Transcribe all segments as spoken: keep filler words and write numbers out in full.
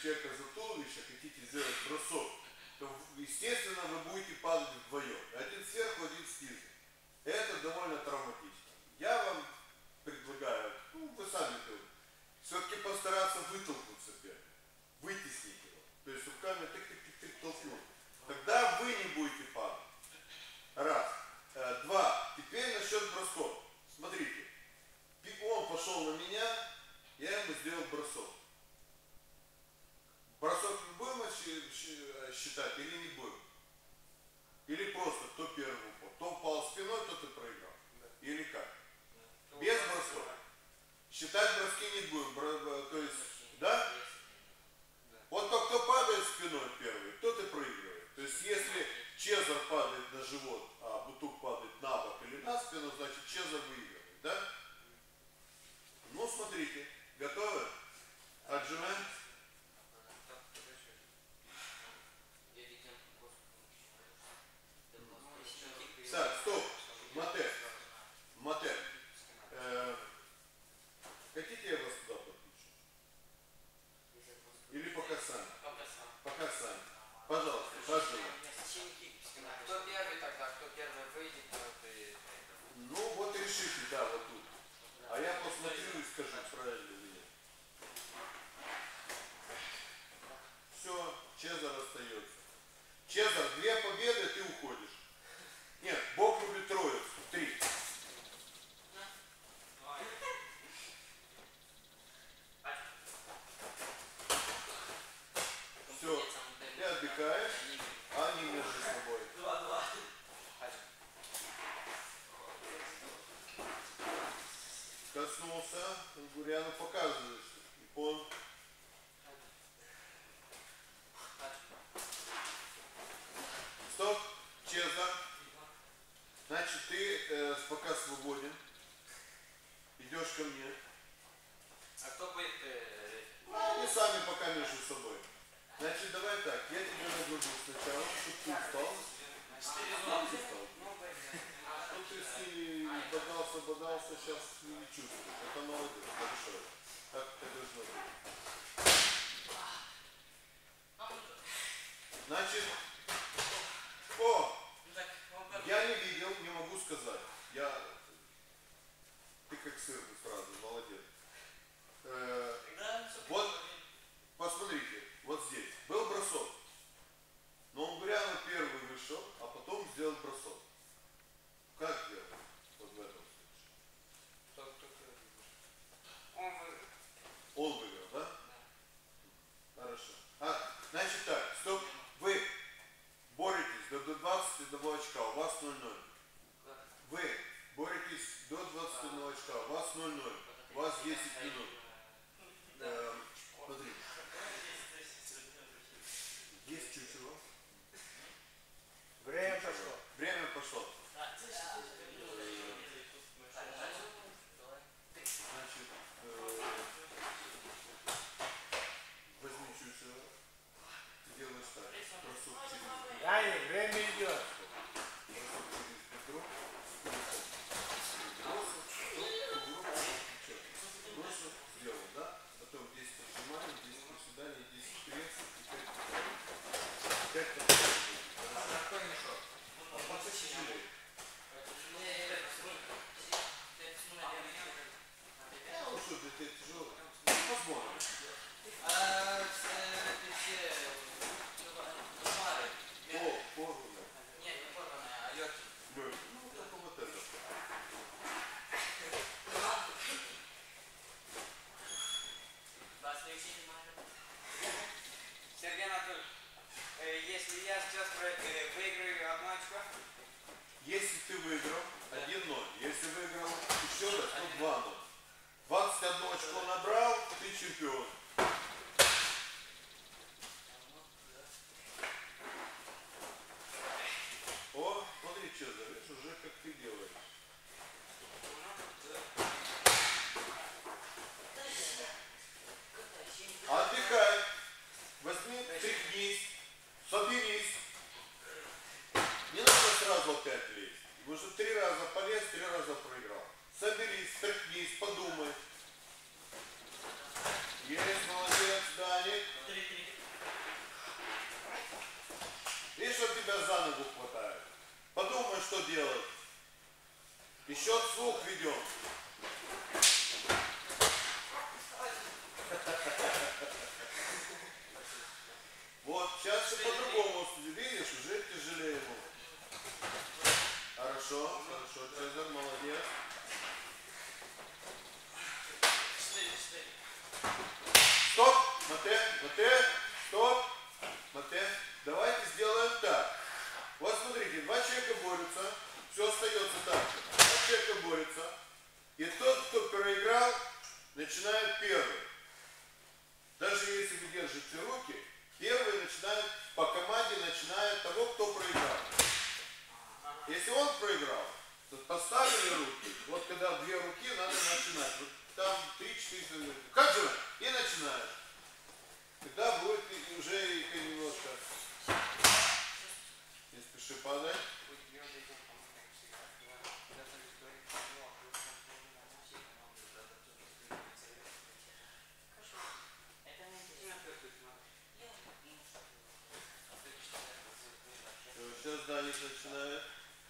человека за туловище, хотите сделать бросок, то, естественно, вы будете падать вдвоем. Один сверху, один снизу. Это довольно травматично. Я вам предлагаю, ну, вы сами думаете, все-таки постараться вытолкнуть соперника, вытеснить его. То есть руками тык-тык-тык-тык толкнуть. Тогда вы не будете падать. Раз. Два. Теперь насчет бросков. Смотрите. Он пошел на меня, я ему сделал бросок. Бросок мы будем считать или не будем? Или просто кто первый упал? Кто упал спиной, тот и проиграл. Или как? Без бросков. Считать броски не будем. То есть, да? Вот тот, кто падает спиной первый, тот и проигрывает. То есть, если Чезар падает на живот, а Бутук падает на бок или на спину, значит Чезар выигрывает, да? Ну, смотрите, готовы? Отжимаем. Так, стоп. Матер. Матер. Э, хотите я вас туда подключу? Или пока сами? Пока сами. Пожалуйста, пожалуйста. Кто первый тогда, кто первый выйдет, тот и... Ну, вот решите, да, вот тут. А я посмотрю и скажу, правильно или нет. Все, Чезар остается. Чезар, две победы, ты уходишь. Нет, Бог любит троицу. Три. Все, ты отдыхаешь, а они между собой. Коснулся, Гуряну показываешь. Он. Стоп, Чезар. Значит, ты э, пока свободен. Идешь ко мне. А кто будет? Э... И сами пока между собой. Значит, давай так. Я тебя нагружу сначала, чтобы ты устал. Сам ты устал. Ну, ты если бодался, бодался, сейчас не чувствуешь. Это молодец, большой. Так это должно быть. Значит, о! Я не видел, не могу сказать. Я... Ты как сыр сразу, молодец. Э, вот, посмотрите, вот здесь. Был бросок. Но Унгуряну первый вышел, а потом сделал бросок. Как сделал? Вот в этом случае. Он выиграл. Он выиграл, да? Да. Хорошо. А, значит так, стоп. Вы боретесь до двадцати одного очка, у вас ноль ноль. Вы боретесь до двадцати одного очка, у вас ноль ноль. У вас десять минут. Э, смотри. Есть чуть-чуть. Время пошло. Время пошло. Значит, э, возьми чуть-чуть. Ты делаешь так. Бросок через бедро. Дани, время идет. Бросок через бедро. Бросок, стоп, плечо. Бросок сделал, да? Потом десять отжиманий, десять приседаний, десять прессов и пять повторений. пять повторений. Какой мешок? А потяжелее. Ну что, для тебя тяжело? Посмотрим. А, это все... О, порвано. Нет, не порванные, а легкие. Легкий. Ну, только вот это. Сергей Анатольевич, э, если я сейчас э, выиграю одно очко, Если ты выиграл один ноль, если выиграл еще раз, то два ноль. двадцать одно очко набрал, ты чемпион. О, смотри, что видишь, уже как ты делаешь. Отдыхай. Возьми, тряхнись, соберись. Не надо сразу опять лезть. Вы уже три раза полез, три раза проиграл. Соберись, тряхнись, подумай. Есть. И счет вслух ведем. Вот, сейчас все по-другому. Видишь, уже тяжелее ему. Хорошо, хорошо, Цезарь, молодец. Стоп, Мате, Мате, стоп, Мате. Давайте сделаем так. Вот смотрите, два человека борются, все остается так же. Два человека борются, и тот, кто проиграл, начинает первый. Даже если вы держите руки, первый начинает, по команде начинает того, кто проиграл. Если он проиграл, то поставили руки. Вот когда две руки, надо начинать. Вот там три-четыре. Как же? И начинаешь. Тогда будет уже и немножко. Не спеши падать. Сейчас Даник начинает.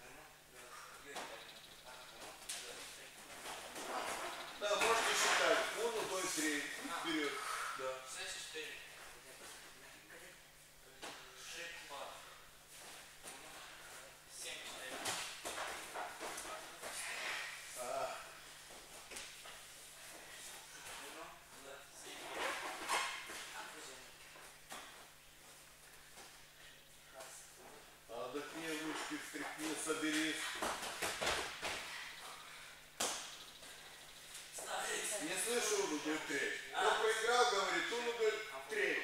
Да, можете считать. Уну, два, три. Вперед. Да. А. Отдохни, ручки встряхни, соберись. Не слышу, Уну, говорит, треть. Кто проиграл, говорит, Уну, говорит, треть.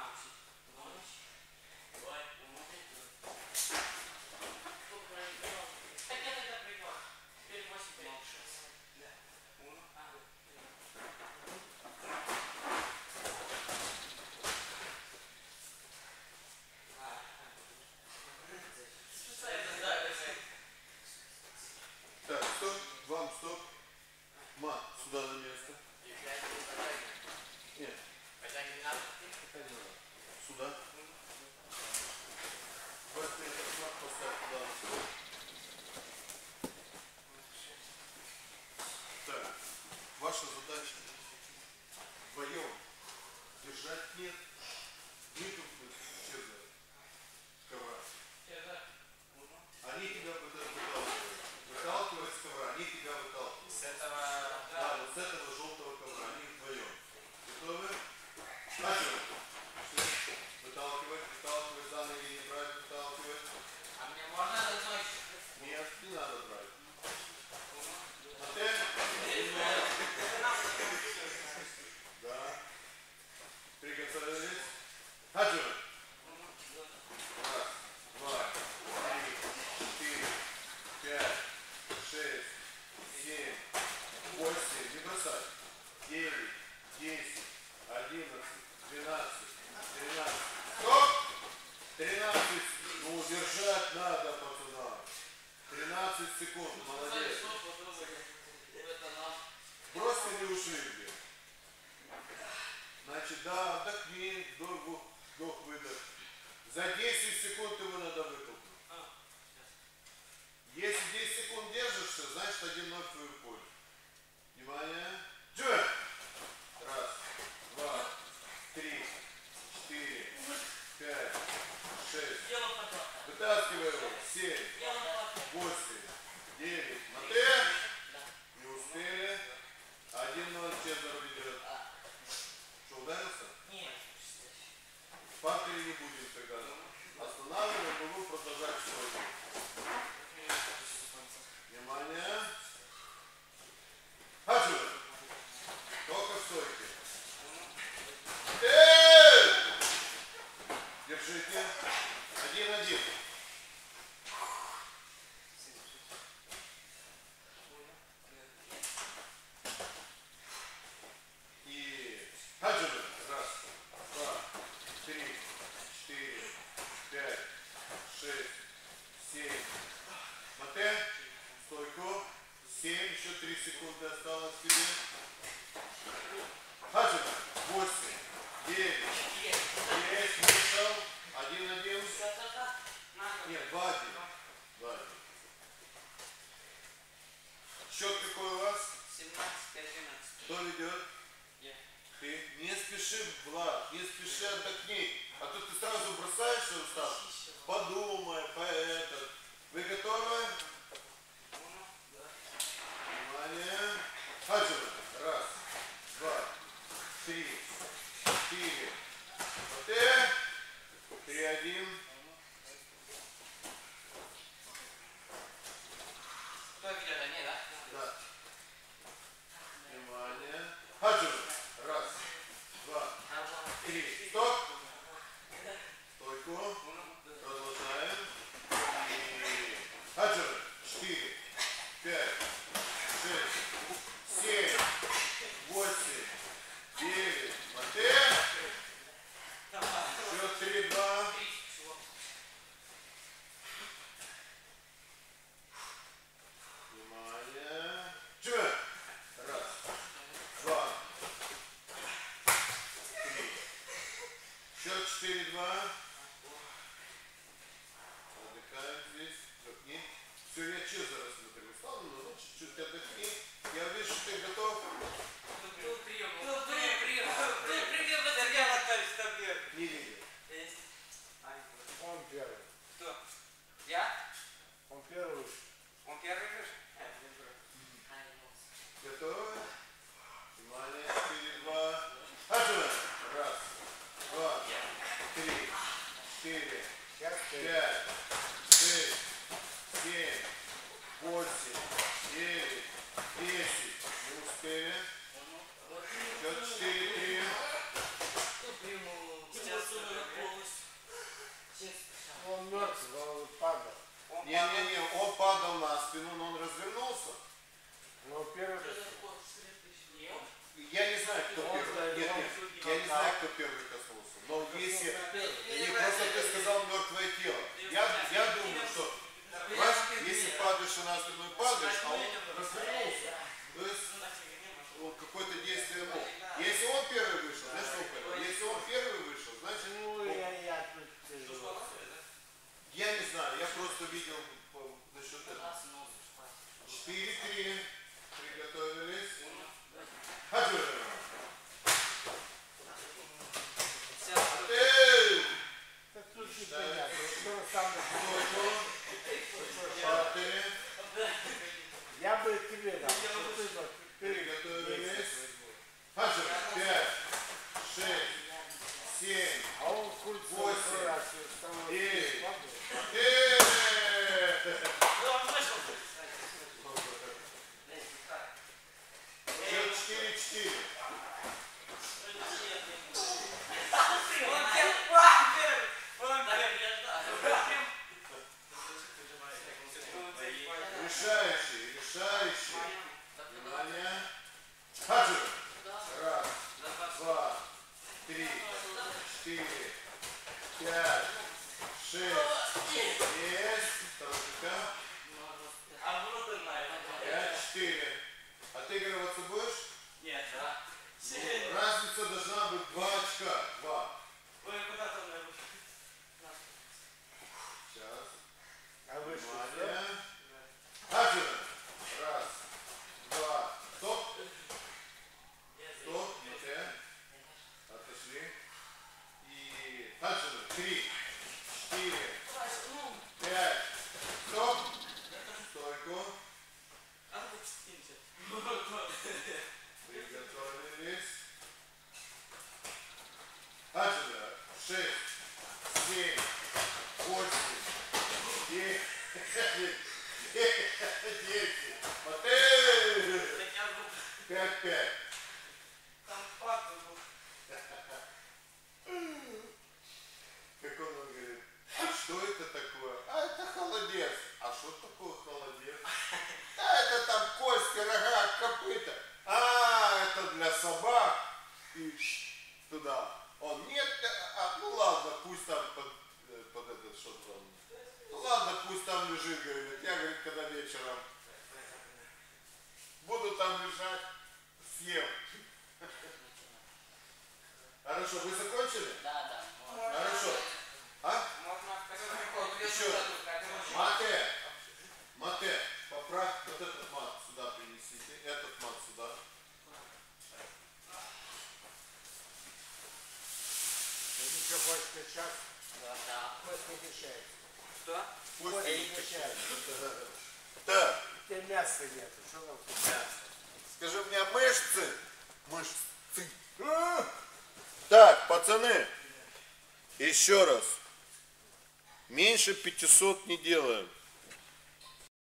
Так, стоп, вам стоп. Ма, сюда на место. Нет. Сюда. Возьми этот флаг, поставь туда. Так, ваша задача вдвоем держать нет, вытолкнуть Цезаря с ковра. Они тебя выталкивают. Выталкивают с ковра, они тебя выталкивают. С этого... Да, вот с этого желтого ковра, они вдвоем. Готовы? Начали. Выталкивать, выталкивать, за ноги не брать, выталкивать. А мне можно одной? Нет, не надо брать. Мате? Да. Приготовились. Хаджи. Раз, два, три, четыре, пять, шесть, семь, восемь. Не бросай. Девять, десять, одиннадцать, двенадцать, тринадцать. Стоп! Тринадцать. Ну, держать надо, пацана. Тринадцать секунд. Молодец. Просто не ушли где. Значит, да, отдохни, вдох, вдох, выдох. За десять секунд его надо вытолкнуть. Если десять секунд держишься, значит один ноль в твою пользу. Внимание. Джой! Раз, два, три, четыре, пять, шесть. Вытаскивай его. Семь, восемь, девять. Мате? Не успели. Один ноль Цезарь ведет. Что, ударился? Нет. В партере не будем тогда. Останавливаем, могу продолжать стойку. Внимание. Хаджи. Только в стойке. Эй! Держите. Один-один. И хаджи. Раз, два, три, четыре, пять, шесть, семь. Мате. Стойку. Семь. Еще три секунды осталось тебе. Хаджи. Восемь. Девять. Есть. Вышел. Один-один. Нет, два-один. Два-один. Счет какой у вас? семнадцать одиннадцать. Кто ведет? Я. Ты не спеши, Влад, не спеши, отдохни. А то ты сразу бросаешься устав. Подумай, поэт. Вы готовы? Внимание. Хаджима. Раз, два, три, четыре. Потэ. Три, один. Кто ведет? Они, да? Да. Внимание. Хаджима. Раз, два, три. Стоп. Стойку. Продолжаем. И... Хаджима. Четыре, пять, шесть, семь, восемь, девять. Матэ. Счет три, два. Внимание. Джимми. Раз, два, три. Счет четыре, два. Отдыхаем здесь. Отдохни. Все, я честно рассмотрел. Устал, но чуть-чуть отдохни. Я вижу, что ты готов. Был прием. Был прием. Был прием. Сергей Анатольевич, кто первый? Не видел. Он первый. Кто? Я? Он первый. Он первый вышел? Готовы? Внимание, четыре, два. Хаджима. Раз, два, три, четыре, Сейчас ты. пять, шесть, семь, восемь, девять, десять. Не успели. Счет четыре, три. Он мертв, он падал. Не-не-не, он падал на спину, но он развернулся. Но первый. Я не знаю, кто первый. Нет, нет, я не знаю, кто первый коснулся. Но если... Не, просто ты сказал мертвое тело. Я, я думаю, что... Понимаешь, если падаешь и на спину и падаешь, а он развернулся. То есть он какое-то действие мог. Если он первый вышел, значит он первый. Если он первый вышел, значит... Ну, я, я тут... Я не знаю, я просто видел насчет этого. четыре, три. Приготовились. Хаджима. Эй! Так тут непонятно. Что сам Стойку. Паты. Я бы тебе дал. что ты бы- Приготовились. Хаджима. Пять, шесть, семь, А он культ Восемь. раз стал. Девять. Ладно? Эй! Счет четыре, четыре. Решающий, решающий. Внимание. Хаджима. Раз, два, три, четыре, пять, шесть, есть. Второй. Пять, четыре. А ты игрываться будешь? Нет, да. Разница должна быть два очка. Два. Сейчас. А вы что? Внимание. Хаджима. Раз, два. Стоп. Стоп. Матэ. Отошли. И Хаджима. Три, четыре, пять. Стоп. Стойку. Приготовились. Хаджима. Шесть, семь, восемь, девять, десять. Матэ. Пять, пять. Как он говорит, что это такое? А это холодец. А что такое холодец? А это там кости, рога, копыта. А, это для собак. И туда. Он, нет, а, ну ладно, пусть там под, под этот, что там. Ну ладно, пусть там лежит, говорит. Я, говорит, когда вечером буду там лежать, съем. Хорошо, вы закончили? Да, да. Хорошо. А? Можно Еще. Матэ. Матэ. Поправь вот этот мат сюда принеси. Что хочешь сейчас? Да. Кость не мешается. Что? Пусть Кость не- не мешается. Так, У тебя мяса нету. Что нам тут мясо? скажи мне мышцы. Мышцы. А! Так, пацаны, еще раз. Меньше пятисот не делаем.